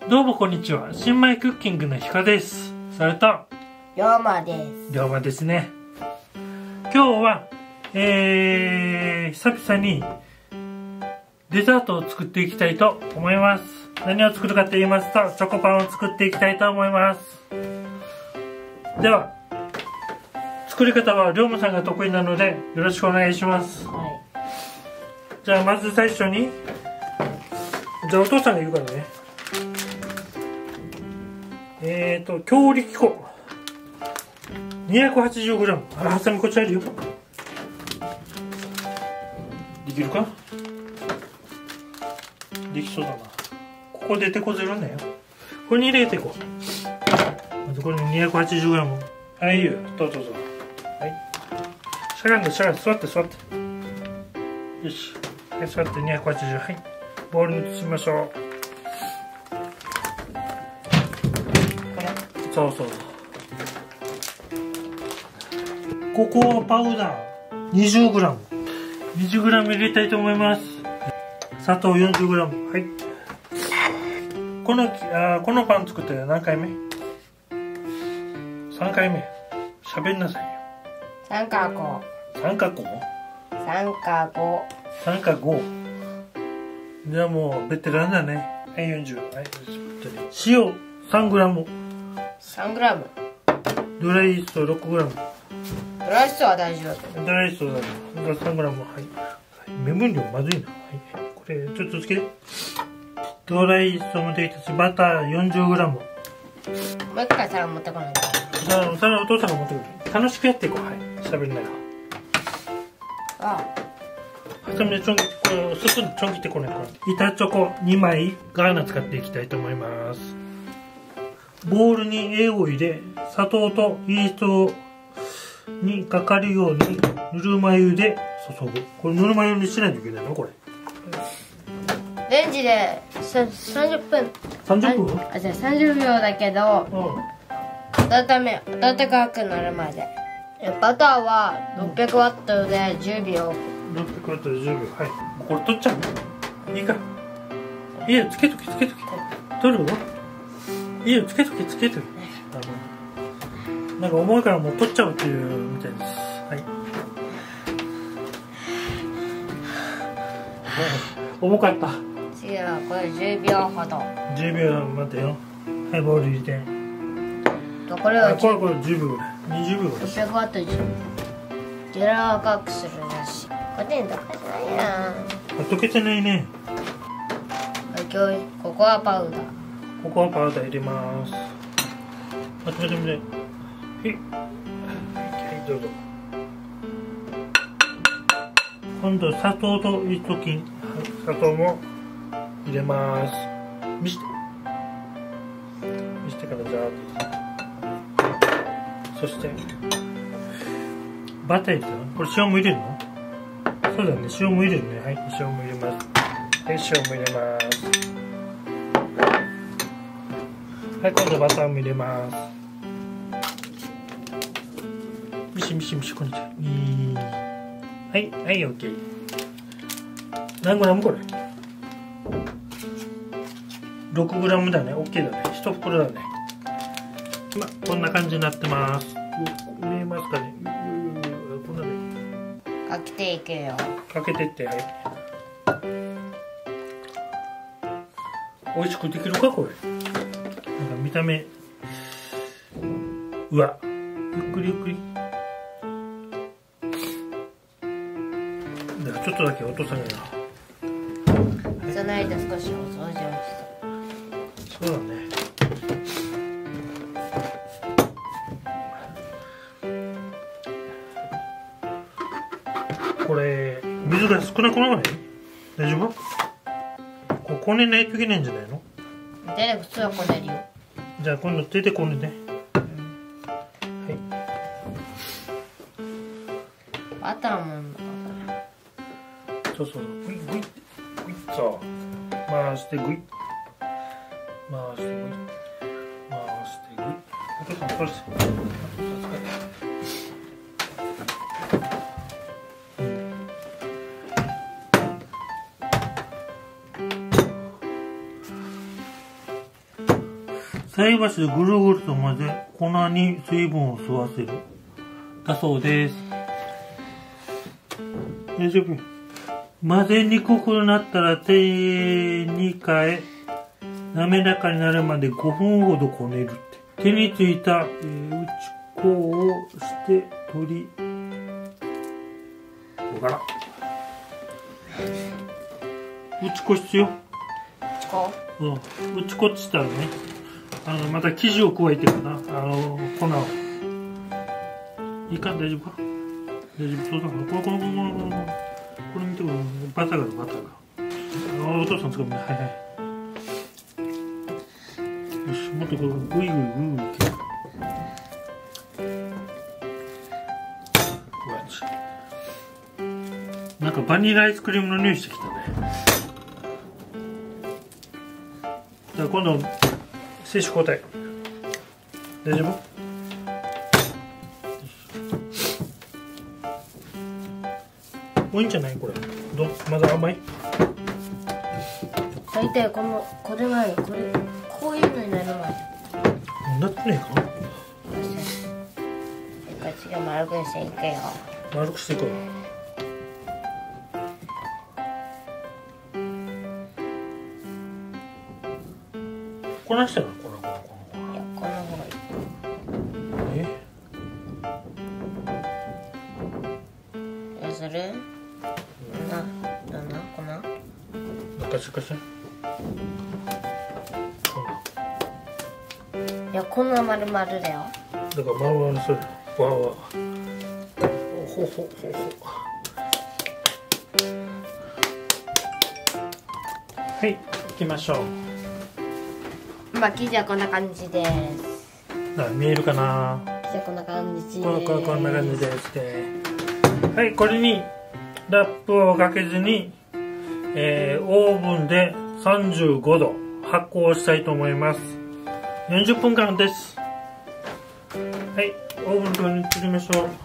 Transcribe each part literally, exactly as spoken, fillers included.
どうもこんにちは。新米クッキングのひかです。それと龍馬です。 龍馬ですね。今日はえー、久々にデザートを作っていきたいと思います。何を作るかと言いますと、チョコパンを作っていきたいと思います。では作り方は龍馬さんが得意なのでよろしくお願いします。 はい。 じゃあまず最初に、じゃあお父さんが言うからね。えーと強力粉 にひゃくはちじゅうグラム。 あ、ハサミこっちあるよ。できるか？できそうだな。ここで手こずるんだよ。これに入れていこう。まずこれに にひゃくはちじゅうグラム。はい、いいよ。どうぞどうぞ。はい、しゃがんでしゃがんで、座って座って、よし、はい、座って。にひゃくはちじゅう、はい、ボウルに移しましょう。そうそう、ココアパウダー にじゅうグラム、 にじゅうグラム 入れたいと思います。砂糖 よんじゅうグラム。 はい。このあこのパン作って何回目？さんかいめ。喋んなさいよ。 さんかご。 さんかご？ さんかご。 さんかご。じゃあもうベテランだね。はい、よんじゅう。はい、塩 さんグラム。 さんグラム。 ドライイースト ろくグラム。 ドライイーストは大丈夫。 ドライイーストだね。さんグラム。はい。目分量まずいな。はい。これちょっとつけて。ドライイーストもできたし、バター よんじゅうグラム。もう一回皿持ってこないと。 それはお父さんが持ってくる。楽しくやっていこう。はい。喋りながら。 あはさみでちょん、これスプーンでちょん切ってこないから。板チョコにまいガーナ使っていきたいと思います。ボウルに A を入れ、砂糖とイーストにかかるようにぬるま湯で注ぐ。これぬるま湯にしないといけないのこれ。 レンジでさんじゅっぷん。 さんじゅっぷん？ あ、じゃあさんじゅうびょうだけど、 うん。 温め、温かくなるまで。バターはろっぴゃくワットでじゅうびょう。 ろっぴゃくワットでじゅうびょう。はい。これ取っちゃう？いいか。いいよ、つけとけつけとけ。取る？いいよ、つけとけつけとけ。なんか重いからもう取っちゃうっていうみたいです。はい。重かった。 次はこれじゅうびょうほど。 じゅうびょう待てよ。はい、ボウル入れて。 これをこれこれじゅうびょうぐらい。にじゅうびょうぐらい。 ろっぴゃくワットで柔らかくするらしい。これで溶けてないやん。 溶けてないね。 今日ココアパウダー。 ココアパウダー入れます。あ、止めて止めて。はい。はい、どうぞ。今度砂糖とイースト菌、砂糖も入れます。見して。見してからじゃあ。そしてバター入れたの？これ塩も入れるの？そうだね、塩も入れるね。はい、塩も入れます。はい、塩も入れます。はい、今度バターも入れます。ミシミシミシこんにちは。はい、はい、オッケー。何グラムこれ？ろくグラムだね。オッケーだね。一袋だね。まあ、こんな感じになってます。見えますかね？こんなね。 かけていくよ。 かけてって、はい。美味しくできるかこれ？なんか見た目。うわ。ゆっくりゆっくり。だからちょっとだけ落とさないな。 その間少しお掃除をして。 そうだね。これ水が少なくならない？大丈夫？こうこねないといけないんじゃないの？ 手で普通はこねるよ。 じゃあ今度手でこねて。はい。 バターもそうそう。グイグイグイそう。回してグイ。回してグイ。回してグイ。お父さん取るし。 菜箸でぐるぐると混ぜ、粉に水分を吸わせる。だそうです。大丈夫。混ぜにくくなったら手に変え、滑らかになるまでごふんほどこねるって。手についた、えー、打ち粉をして取り、わからん。打ち粉必要？ 打ち粉？ うん。打ち粉って言ったらね、あの、また生地を加えてるな。あの、粉を。いいか？大丈夫か？大丈夫そうだから。これ、これ、これ、これ、これ見てくれ。バターがある、バターが。あ、お父さん使うね。はいはい。よし、もっとこれ、ぐいぐいぐいぐい。なんかバニラアイスクリームの匂いしてきたね。じゃあ今度接種交代大丈夫？多いんじゃないこれ？どう？まだ甘い？ 大体このこれがいいこれこういうのになるまで。 なってねえか？ こっちが丸くしていくよ。 丸くしていくよ。こなしたらこのこのこの。 いやこの方がいい。 え？ どうする？な、どんな粉？ なんかしかし。 いやこんな丸々だよ。 だからまあまあそれわあわあ。ほほほほ。はい行きましょう。 まあ生地はこんな感じです。 な見えるかな。 生地はこんな感じです。 これこれこんな感じですね。はいこれにラップをかけずに、えー、オーブンでさんじゅうごど発酵したいと思います。よんじゅっぷんかんです。はいオーブンに移りましょう。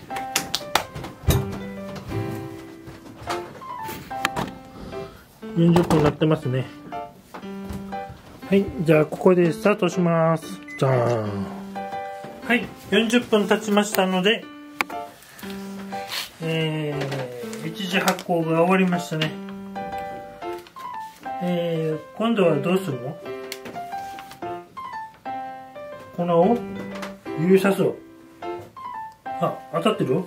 よんじゅっぷんなってますね。はい、じゃあここでスタートします。じゃーん。はい、よんじゅっぷん経ちましたので、えー、一次発酵が終わりましたね。えー、今度はどうするの？粉を指さす。あ、当たってる？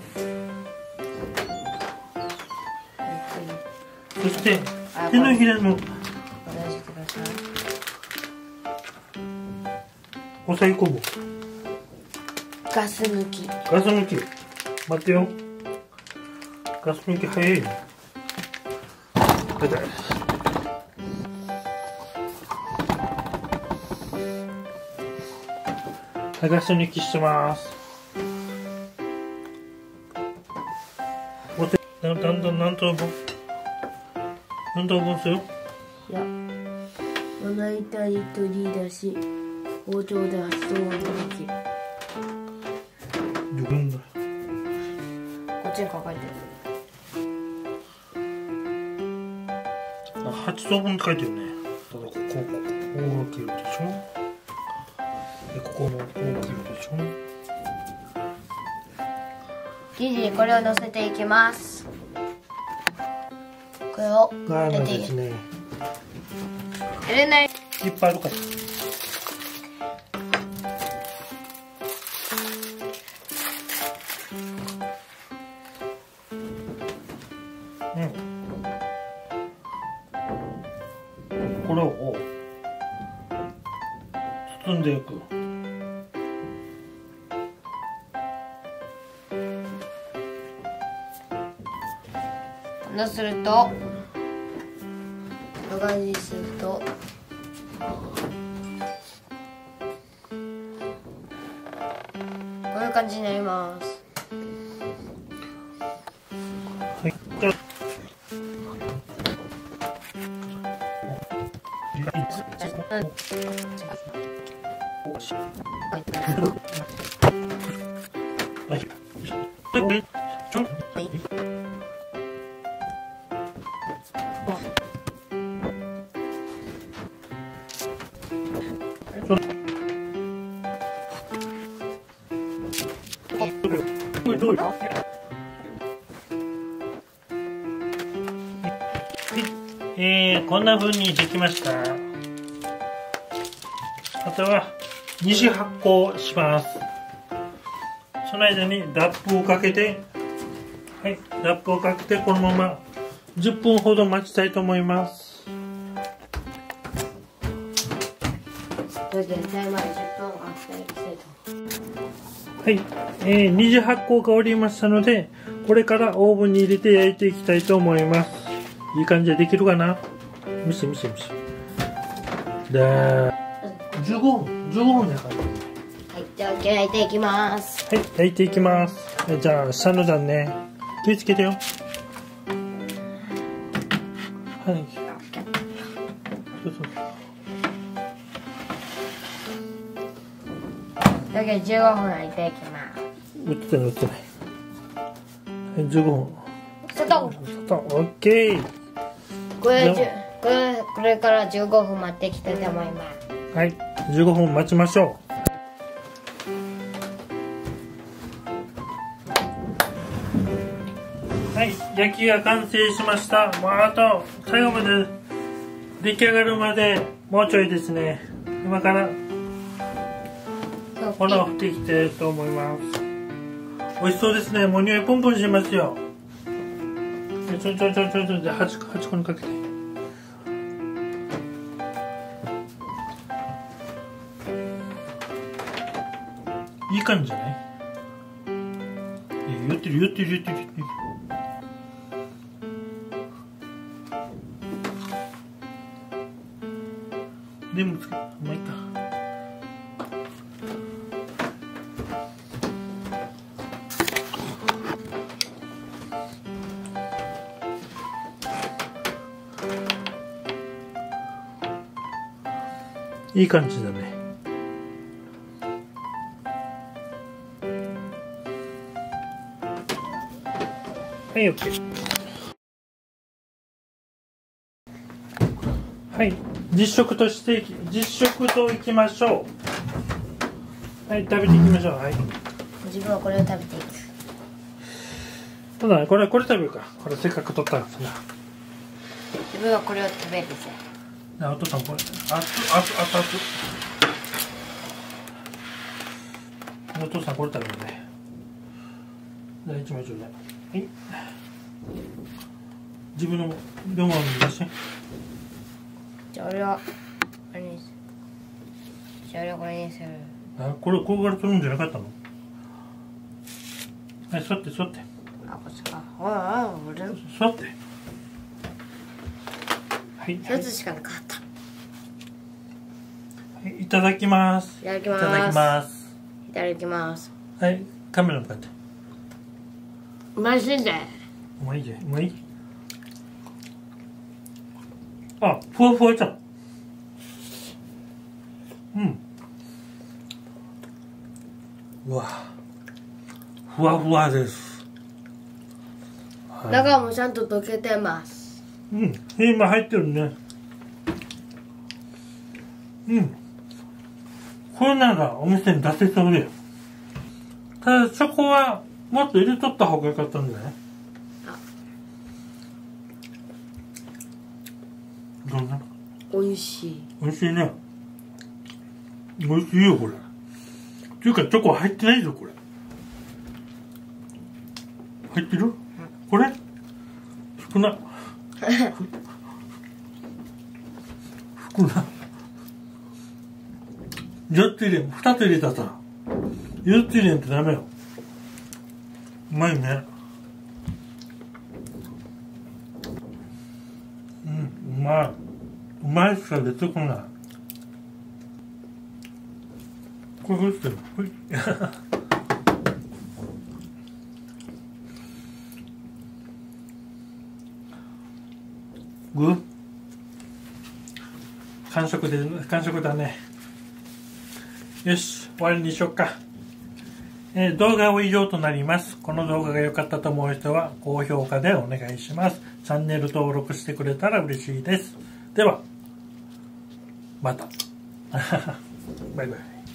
そして手のひらの押さえ込む。 ガス抜き。 ガス抜き。待ってよ。ガス抜き早いね。出た。はい、ガス抜きしてます。だんだんだん何等分何等分する？ いや、まな板に取り出し、包丁で厚そうに切る。 自分だ。 こっちに書かれてる。 あ、はち等分って書いてるね。ただここ、ここ、ここが切るでしょ。で、ここもこう切るでしょ。 生地にこれを乗せていきます。これをガーナ入れていく。 ですね。 入れない。 いっぱいあるから。うん。これを包んでいく。 そうすると、長返しすると、こういう感じになります。 はい。じゃあはい。 えー、こんな風にできました。あとは二次発酵します。その間にラップをかけて、はい、ラップをかけてこのままじゅっぷんほど待ちたいと思います。 はい、 えー、二次発酵が終わりましたので、これからオーブンに入れて焼いていきたいと思います。いい感じでできるかな。見せ見せ見せ。で、じゅうごふん、じゅうごふんでかい。 はい、じゃあ焼いていきます。 はい、焼いていきます。じゃあ、下の段ね、気をつけてよ。はい。そうそう。 だけどじゅうごふん焼いていきます。 打ってない打ってない。はい、じゅうごふん。 ストップ。 ストップ。オッケー。 これ、これ、これからじゅうごふん待っていきたいと思います。 はい、じゅうごふん待ちましょう。はい、焼きが完成しました。もうあと最後まで出来上がるまでもうちょいですね。今から粉を振っていきたいと思います。美味しそうですね。もう匂いポンポンしますよ。ちょちょちょちょちょではちこにかけて。いい感じじゃない？言ってる言ってる言ってる言ってる。でもつけ、まあいいか。いい感じだね。はい、OK。はい、実食として実食といきましょう。はい、食べていきましょう。はい。 自分はこれを食べていく。 そうだね、これこれ食べるか。これせっかく取ったんですが。 自分はこれを食べるぜ。 あ、お父さんこれ熱々熱々熱。お父さんこれ食べるね。じゃあ一枚ちょうだい。はい。自分のレモン出して。 じゃあ俺はあれにする。じゃあ俺はこれにする。 あ、これここから取るんじゃなかったの？はい、座って座って。 あ、こっちか。ああ、俺の。 座って。はい。 一つしかなかった。 はい、いただきます。 いただきます。 いただきます。 いただきます。 はい、カメラ向かって。 うまいしんで。 うまいじゃん、うまい。あ、ふわふわじゃん。うん。うわ。ふわふわです。はい、 中もちゃんと溶けてます。 うん、今入ってるね。うん。これならお店に出せそうだよ。ただチョコはもっと入れとった方がよかったんじゃない？どんな？ 美味しい。 美味しいね。美味しいよこれ。っていうかチョコ入ってないぞこれ。入ってる？うん、これ？少な。少な。よっつ入れん、ふたつ入れたさ。よっつ入れんってダメよ。うまいね。うん、うまい。うまいしか出てこない。これどうしてるの？ほい。グー？完食で、完食だね。よし、終わりにしようか。えー、動画は以上となります。この動画が良かったと思う人は高評価でお願いします。チャンネル登録してくれたら嬉しいです。では、また。バイバイ。